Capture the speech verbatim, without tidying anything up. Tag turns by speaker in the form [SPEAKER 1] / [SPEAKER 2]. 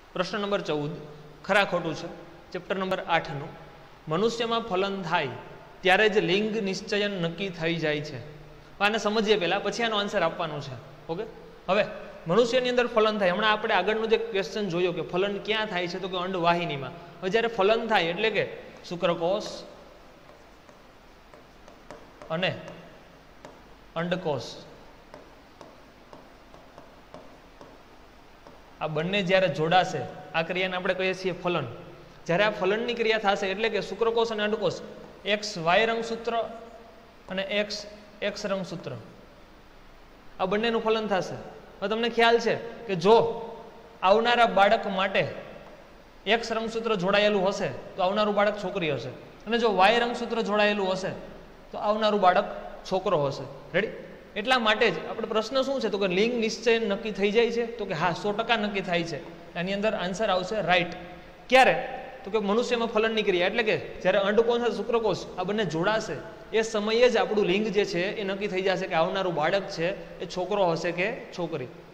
[SPEAKER 1] प्रश्न नंबर चौदह खरा खोटू है चेप्टर नंबर आठ नु मनुष्य में फलन थाय त्यारे ज लिंग निश्चयन नक्की थई जाय छे। आने समझीए पहला पछी आनो आंसर आपवानो छे। ओके हवे मनुष्य अंदर फलन थाय हमणां आपणे आगळनो जे क्वेश्चन जोयो कि फलन क्यां थाय छे तो कि अंडवाहिनी में। हवे ज्यारे फलन थाय एटले के शुक्रकोष अने अंडकोष आ बंने ज्यारे जोड़ाशे आ क्रियाने आपणे कहीए छीए फलन। ज्यारे आ फलननी क्रिया थशे एटले के शुक्रकोष अने अंडकोष एक्स वाय रंगसूत्र अने एक्स एक्स रंगसूत्र आ बंनेनुं फलन थशे। हवे तमने ख्याल छे के जो आवनारा बाळक माटे एक्स रंगसूत्र जोड़ायेलुं हशे तो आवनारुं बाळक छोकरी हशे अने जो वाय रंगसूत्र जोड़ायेलुं हशे तो आवनारुं बाळक छोकरो हशे। रेडी एटला माटे ज आपणे प्रश्न शुं छे तो के लिंग निश्चय नक्की थई जाय छे तो के हाँ सौ टका नक्की थाय छे। आनी अंदर आंसर आवशे राइट। क्यारे तो कि मनुष्य में फलननी क्रिया एटले के ज्यारे अंडकोष अने शुक्रकोष आ बंने जोड़ाशे ए समये ज आपणुं लिंग जे छे ए नक्की थई जशे के आवनारुं बाळक छे ए छोकरो हशे के छोकरी।